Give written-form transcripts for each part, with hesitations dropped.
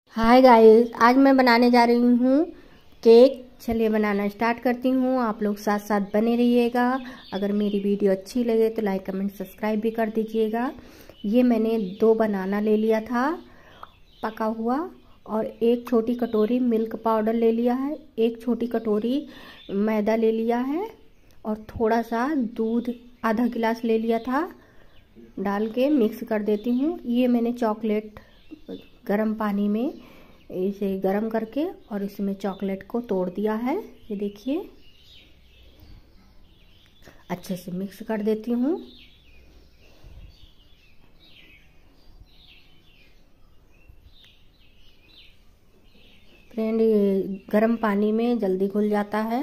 Hi guys, आज मैं बनाने जा रही हूँ केक। चलिए बनाना स्टार्ट करती हूँ। आप लोग साथ साथ बने रहिएगा। अगर मेरी वीडियो अच्छी लगे तो लाइक कमेंट सब्सक्राइब भी कर दीजिएगा। ये मैंने 2 बनाना ले लिया था पका हुआ, और 1 छोटी कटोरी मिल्क पाउडर ले लिया है, 1 छोटी कटोरी मैदा ले लिया है, और थोड़ा सा दूध आधा गिलास ले लिया था। डाल के मिक्स कर देती हूँ। ये मैंने चॉकलेट गरम पानी में इसे गरम करके और इसमें चॉकलेट को तोड़ दिया है। ये देखिए, अच्छे से मिक्स कर देती हूँ। फ्रेंड, ये गरम पानी में जल्दी घुल जाता है।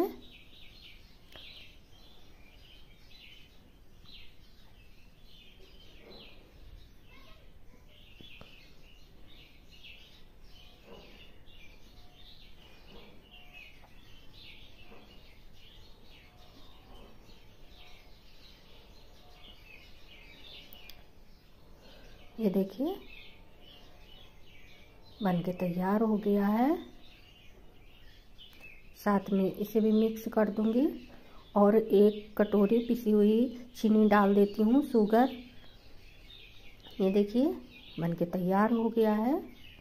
ये देखिए बन के तैयार हो गया है। साथ में इसे भी मिक्स कर दूंगी और 1 कटोरी पिसी हुई चीनी डाल देती हूँ, शुगर। ये देखिए बन के तैयार हो गया है।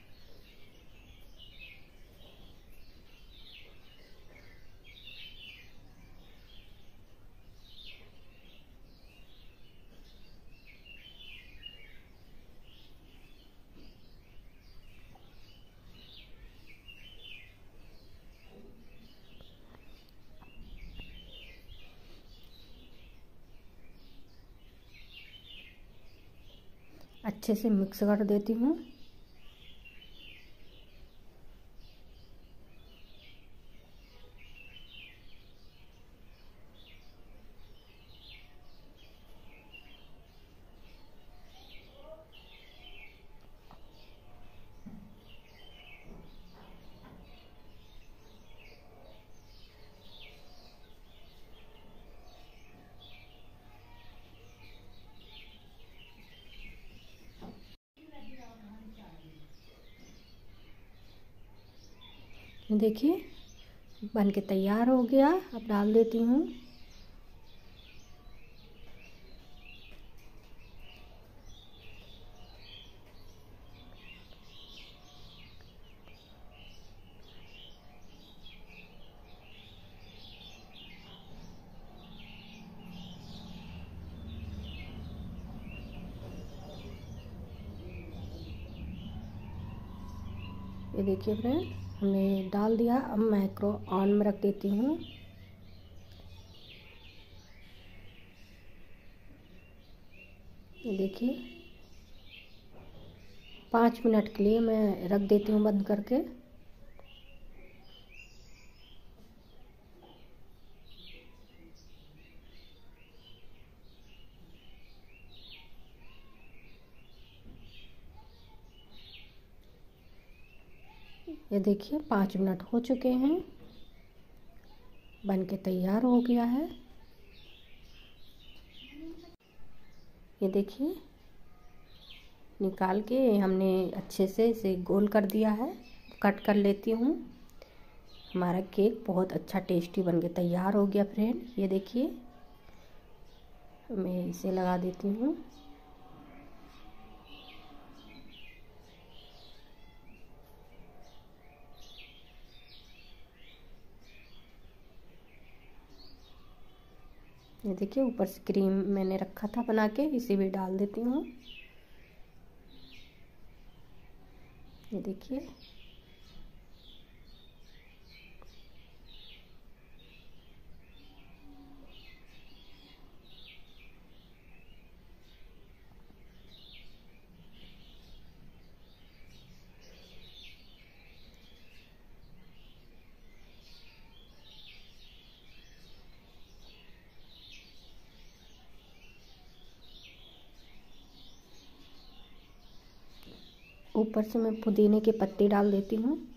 अच्छे से मिक्स कर देती हूँ। देखिए बन के तैयार हो गया। अब डाल देती हूँ। ये देखिए फ्रेंड, हमने डाल दिया। अब माइक्रो ऑन में रख देती हूँ। ये देखिए 5 मिनट के लिए मैं रख देती हूँ बंद करके। ये देखिए 5 मिनट हो चुके हैं, बन के तैयार हो गया है। ये देखिए निकाल के हमने अच्छे से इसे गोल कर दिया है। कट कर लेती हूँ। हमारा केक बहुत अच्छा टेस्टी बन के तैयार हो गया फ्रेंड। ये देखिए मैं इसे लगा देती हूँ। ये देखिए ऊपर से क्रीम मैंने रखा था बना के, इसे भी डाल देती हूँ। ये देखिए ऊपर से मैं पुदीने के पत्ते डाल देती हूँ।